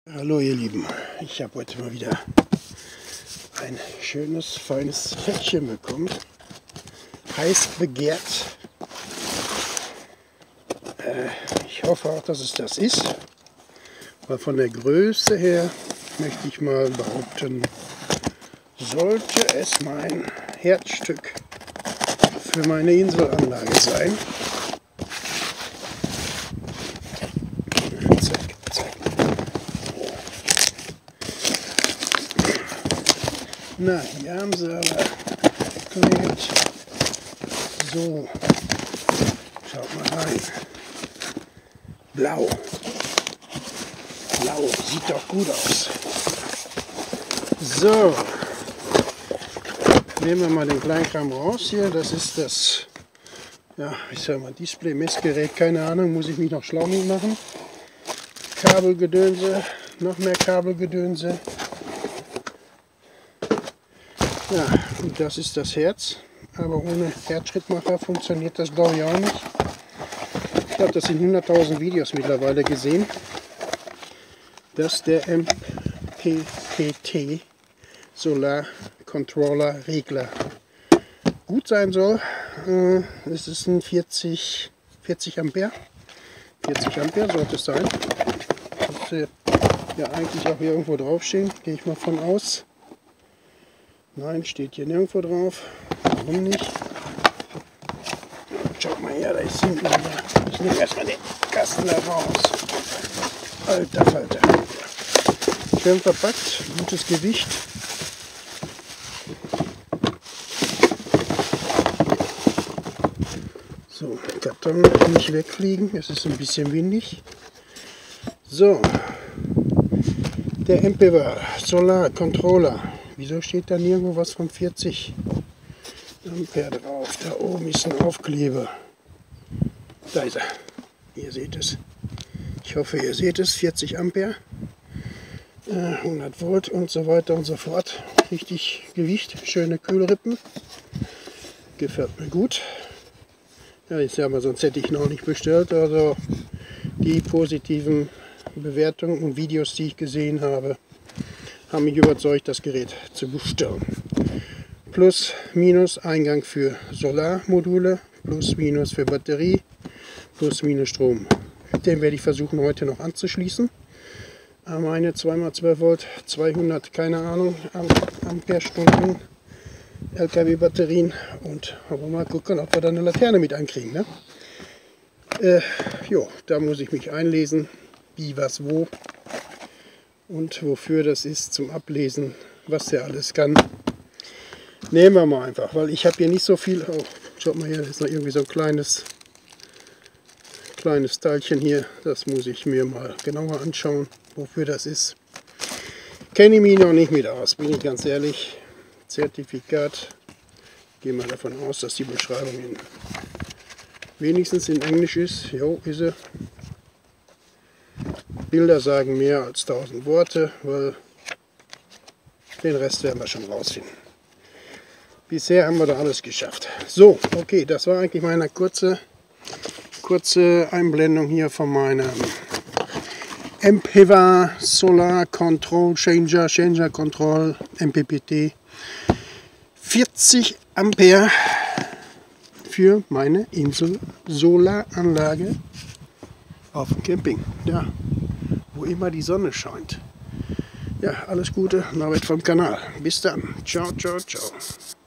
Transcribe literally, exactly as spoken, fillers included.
Hallo ihr Lieben, ich habe heute mal wieder ein schönes, feines Fettchen bekommen. Heiß begehrt. Äh, ich hoffe auch, dass es das ist. Aber von der Größe her möchte ich mal behaupten, sollte es mein Herzstück für meine Inselanlage sein. Na, hier haben sie aber geklärt. So, schaut mal rein. Blau. Blau, sieht doch gut aus. So, nehmen wir mal den Kleinkram raus hier. Das ist das, ja, ich sag mal, Display-Messgerät. Keine Ahnung, muss ich mich noch schlau machen. Kabelgedönse, noch mehr Kabelgedönse. Ja, und das ist das Herz, aber ohne Herzschrittmacher funktioniert das, glaube ich, auch nicht. Ich habe das in hunderttausend Videos mittlerweile gesehen, dass der M P P T Solar Controller Regler gut sein soll. Es ist ein vierzig, vierzig Ampere. vierzig Ampere sollte es sein. Das sollte ja eigentlich auch hier irgendwo draufstehen, gehe ich mal von aus. Nein, steht hier nirgendwo drauf. Warum nicht? Schaut mal her, da ist hinten wieder. Ich nehme erstmal den Kasten da raus. Alter Falter. Schön verpackt, gutes Gewicht. So, Karton nicht wegfliegen, es ist ein bisschen windig. So, der M P W Solar Controller. Wieso steht da nirgendwo was von vierzig Ampere drauf? Da oben ist ein Aufkleber. Da ist er. Ihr seht es. Ich hoffe, ihr seht es. vierzig Ampere, hundert Volt und so weiter und so fort. Richtig Gewicht, schöne Kühlrippen. Gefällt mir gut. Ja, ich sag mal, sonst hätte ich noch nicht bestellt. Also die positiven Bewertungen und Videos, die ich gesehen habe, haben mich überzeugt, das Gerät zu bestellen. Plus, minus Eingang für Solarmodule, plus, minus für Batterie, plus, minus Strom. Den werde ich versuchen heute noch anzuschließen. Meine zwei mal zwölf Volt, zweihundert, keine Ahnung, Amperestunden L K W-Batterien und aber mal gucken, ob wir da eine Laterne mit einkriegen. Ne? Äh, jo, da muss ich mich einlesen, wie, was, wo. Und wofür das ist zum Ablesen, was der alles kann. Nehmen wir mal einfach, weil ich habe hier nicht so viel. Oh, schaut mal hier, das ist noch irgendwie so ein kleines, kleines Teilchen hier. Das muss ich mir mal genauer anschauen, wofür das ist. Kenne ich mich noch nicht mit aus, bin ich ganz ehrlich. Zertifikat. Gehe mal davon aus, dass die Beschreibung in, wenigstens in Englisch ist. Jo, ist sie. Bilder sagen mehr als tausend Worte, weil den Rest werden wir schon rausfinden. Bisher haben wir da alles geschafft. So, okay, das war eigentlich meine kurze, kurze Einblendung hier von meinem M P W Solar Control Changer, Changer Control M P P T. vierzig Ampere für meine Insel-Solaranlage auf dem Camping. Ja. Wo immer die Sonne scheint. Ja, alles Gute, Norbert vom Kanal. Bis dann. Ciao, ciao, ciao.